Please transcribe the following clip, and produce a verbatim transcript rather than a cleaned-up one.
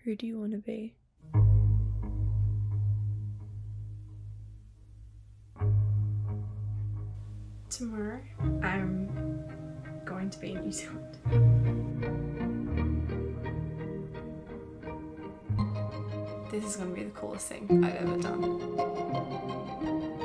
Who do you want to be? Tomorrow, I'm going to be in New Zealand. This is going to be the coolest thing I've ever done.